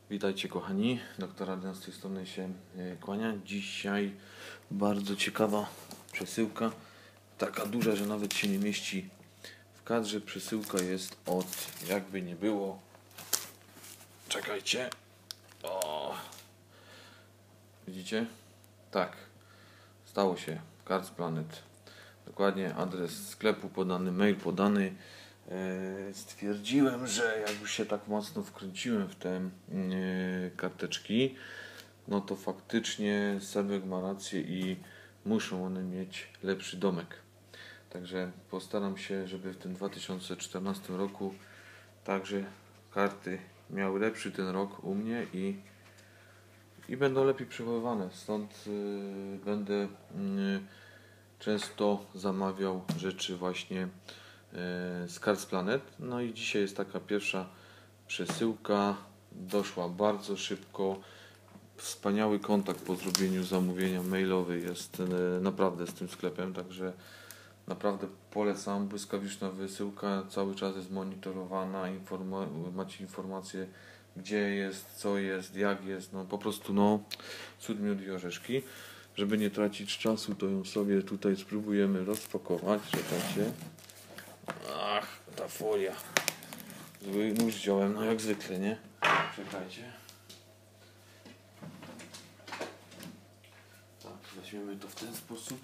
Witajcie kochani, doktor Adrian z tej strony się kłania. Dzisiaj bardzo ciekawa przesyłka, taka duża, że nawet się nie mieści w kadrze. Przesyłka jest od, jakby nie było, czekajcie, o, widzicie? Tak, stało się, Cards Planet. Dokładnie adres sklepu podany, mail podany. Stwierdziłem, że jak już się tak mocno wkręciłem w te karteczki, no to faktycznie Sebek ma rację i muszą one mieć lepszy domek. Także postaram się, żeby w tym 2014 roku także karty miały lepszy ten rok u mnie i będą lepiej przechowywane. Stąd będę często zamawiał rzeczy właśnie z Cards Planet. No i dzisiaj jest taka pierwsza przesyłka, doszła bardzo szybko. Wspaniały kontakt po zrobieniu zamówienia mailowy jest naprawdę z tym sklepem, także naprawdę polecam. Błyskawiczna wysyłka, cały czas jest monitorowana, macie informacje, gdzie jest, co jest, jak jest, no po prostu no cud, miód i orzeszki. Żeby nie tracić czasu, to ją sobie tutaj spróbujemy rozpakować. Czekajcie. Ach, ta folia. Zły nóż wziąłem, no jak zwykle, nie? Czekajcie. Tak, weźmiemy to w ten sposób.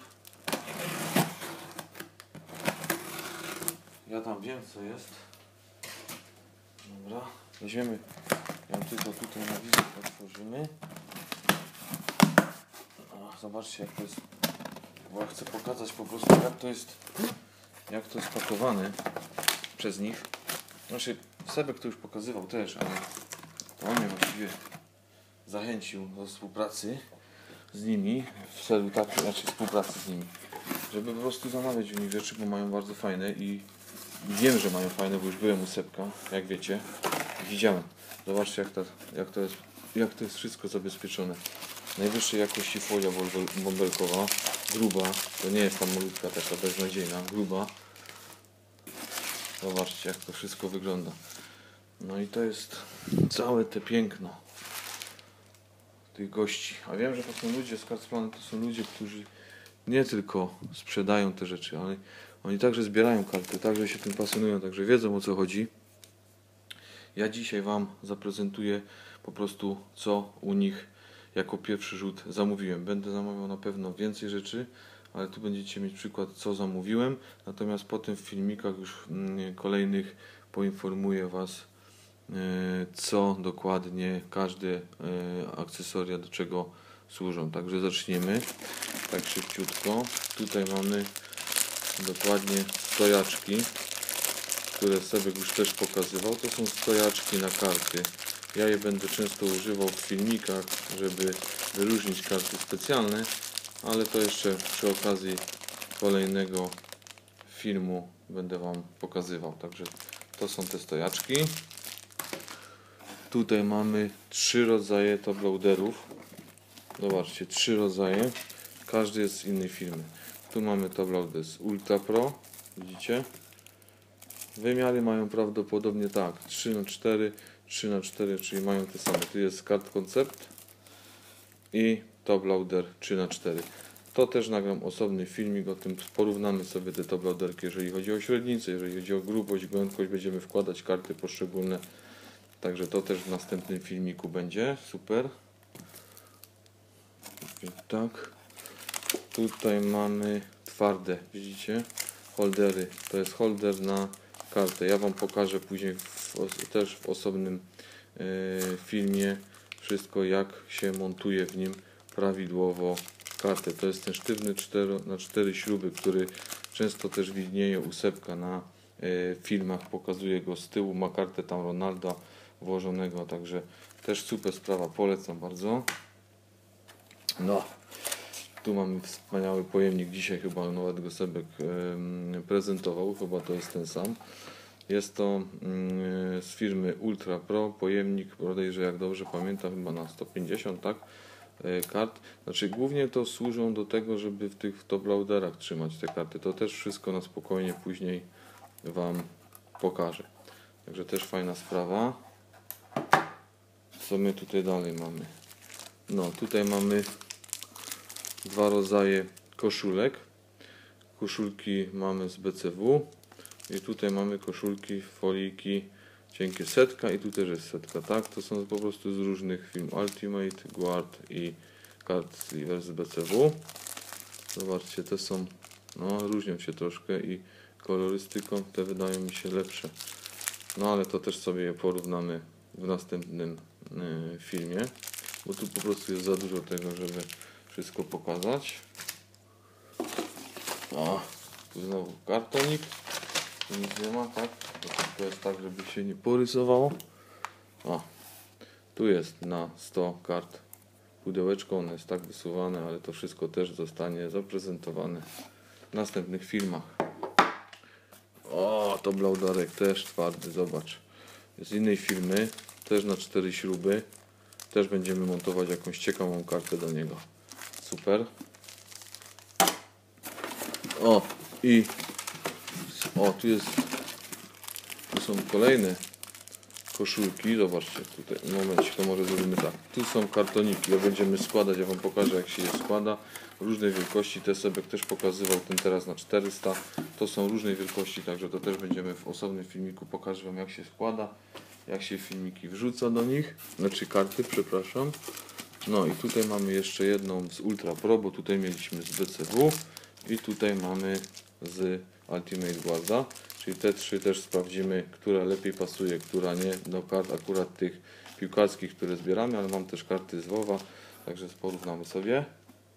Ja tam wiem, co jest. Dobra, weźmiemy. Ja tylko tutaj na wizję otworzymy. O, zobaczcie, jak to jest. Bo ja chcę pokazać po prostu, jak to jest pakowane przez nich. Znaczy, Sebek to już pokazywał też, ale to on mnie właściwie zachęcił do współpracy z nimi, w celu współpracy z nimi, żeby po prostu zamawiać u nich rzeczy, bo mają bardzo fajne i wiem, że mają fajne, bo już byłem u Sebka, jak wiecie, widziałem. Zobaczcie, jak to jest wszystko zabezpieczone. Najwyższej jakości folia bąbelkowa, gruba, to nie jest ta malutka taka beznadziejna, gruba. Zobaczcie, jak to wszystko wygląda. No i to jest całe te piękno tych gości. A wiem, że to są ludzie z Cards Planet, to są ludzie, którzy nie tylko sprzedają te rzeczy, ale oni także zbierają karty, także się tym pasjonują, także wiedzą, o co chodzi. Ja dzisiaj Wam zaprezentuję po prostu, co u nich jako pierwszy rzut zamówiłem. Będę zamawiał na pewno więcej rzeczy, ale tu będziecie mieć przykład, co zamówiłem. Natomiast potem w filmikach już kolejnych poinformuję Was, co dokładnie każde akcesoria do czego służą. Także zaczniemy tak szybciutko. Tutaj mamy dokładnie stojaczki, które Sebek już też pokazywał. To są stojaczki na karty. Ja je będę często używał w filmikach, żeby wyróżnić karty specjalne, ale to jeszcze przy okazji kolejnego filmu będę Wam pokazywał. Także to są te stojaczki. Tutaj mamy 3 rodzaje top loaderów. Zobaczcie, 3 rodzaje. Każdy jest z innej firmy. Tu mamy top loader z Ultra Pro. Widzicie? Wymiary mają prawdopodobnie tak 3x4, 3x4, czyli mają te same. Tu jest Card Concept i top loader 3x4. To też nagram osobny filmik o tym, porównamy sobie te top loaderki, jeżeli chodzi o średnicę, jeżeli chodzi o grubość, głębkość, będziemy wkładać karty poszczególne. Także to też w następnym filmiku będzie. Super. I tak. Tutaj mamy twarde, widzicie? Holdery. To jest holder na kartę. Ja Wam pokażę później też w osobnym filmie wszystko, jak się montuje w nim prawidłowo kartę. To jest ten sztywny 4x4 śruby, który często też widnieje u Sebka na filmach. Pokazuje go z tyłu. Ma kartę tam Ronalda włożonego, także też super sprawa. Polecam bardzo. No. Tu mamy wspaniały pojemnik. Dzisiaj chyba nawet go Sebek prezentował. Chyba to jest ten sam. Jest to z firmy Ultra Pro. Pojemnik, bodajże jak dobrze pamiętam, chyba na 150, tak? Kart. Znaczy głównie to służą do tego, żeby w tych top loaderach trzymać te karty. To też wszystko na spokojnie później Wam pokażę. Także też fajna sprawa. co my tutaj dalej mamy? No, tutaj mamy dwa rodzaje koszulek. Koszulki mamy z BCW i tutaj mamy koszulki, foliki cienkie setka i tu też jest setka, tak? To są po prostu z różnych firm Ultimate, Guard i Card Sliver z BCW. Zobaczcie, te są, no różnią się troszkę i kolorystyką te wydają mi się lepsze. No ale to też sobie je porównamy w następnym filmie, bo tu po prostu jest za dużo tego, żeby wszystko pokazać. O, tu znowu kartonik, tu nic nie ma, tak? To jest tak, żeby się nie porysowało. O, tu jest na 100 kart pudełeczko, ono jest tak wysuwane, ale to wszystko też zostanie zaprezentowane w następnych filmach. O, to blaudarek też twardy, zobacz. Z innej firmy, też na 4 śruby. Też będziemy montować jakąś ciekawą kartę do niego. Super. O, i o, tu są kolejne koszulki. Zobaczcie, tutaj, momencik, to może zrobimy tak. Tu są kartoniki, ja będziemy składać, ja wam pokażę, jak się je składa. Różnej wielkości, te Sebek też pokazywał, ten teraz na 400. To są różnej wielkości, także to też będziemy w osobnym filmiku, pokażę wam, jak się składa, jak się filmiki wrzuca do nich, znaczy karty, przepraszam. No i tutaj mamy jeszcze jedną z Ultra Pro, bo tutaj mieliśmy z BCW i tutaj mamy z Ultimate Guarda, czyli te trzy też sprawdzimy, która lepiej pasuje, która nie do kart akurat tych piłkarskich, które zbieramy, ale mam też karty z WoWa, także porównamy sobie.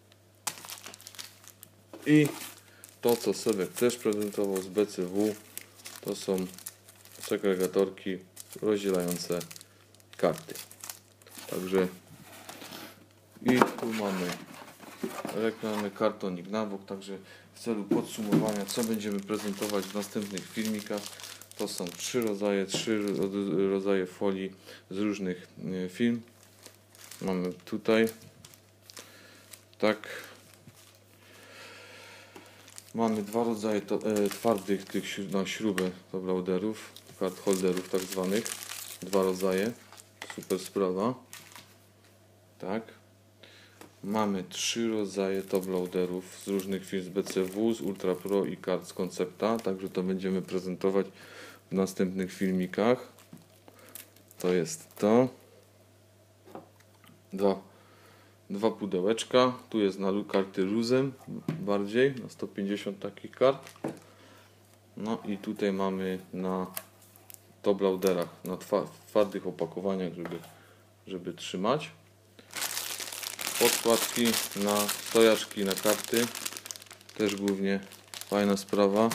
I to, co Sebek też prezentował z BCW, to są segregatorki rozdzielające karty. Także i tu mamy reklamy, kartonik na bok, także w celu podsumowania, co będziemy prezentować w następnych filmikach, to są trzy rodzaje folii z różnych firm. Mamy tutaj tak, mamy dwa rodzaje twardych tych na śrubę do lauderów, card holderów tak zwanych, dwa rodzaje, super sprawa. Tak. Mamy trzy rodzaje top loaderów z różnych firm z BCW, z Ultra Pro i kart z Concepta, także to będziemy prezentować w następnych filmikach. To jest to. Dwa pudełeczka. Tu jest na karty luzem bardziej, na 150 takich kart. No i tutaj mamy na top loaderach, na twardych opakowaniach, żeby trzymać. Podkładki na stojaczki, na karty, też głównie fajna sprawa.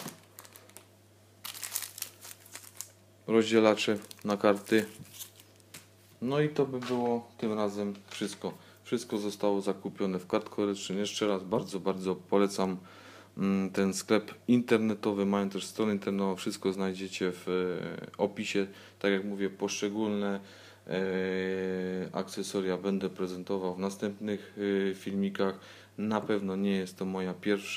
Rozdzielacze na karty. No i to by było tym razem wszystko. Wszystko zostało zakupione w Card Collection. Jeszcze raz bardzo polecam ten sklep internetowy. Mają też stronę internetową. Wszystko znajdziecie w opisie. Tak jak mówię, poszczególne akcesoria będę prezentował w następnych filmikach. Na pewno nie jest to moja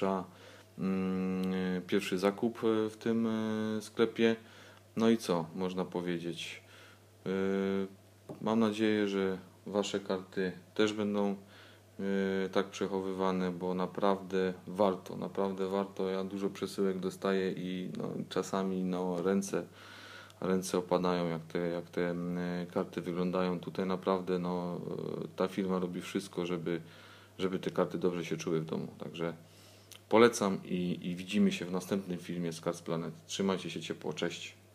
pierwszy zakup w tym sklepie. No i co można powiedzieć? Mam nadzieję, że wasze karty też będą tak przechowywane, bo naprawdę warto. Ja dużo przesyłek dostaję i no, czasami no, ręce opadają, jak te karty wyglądają. Tutaj naprawdę no, ta firma robi wszystko, żeby te karty dobrze się czuły w domu. Także polecam i widzimy się w następnym filmie z Cards Planet. Trzymajcie się ciepło, cześć.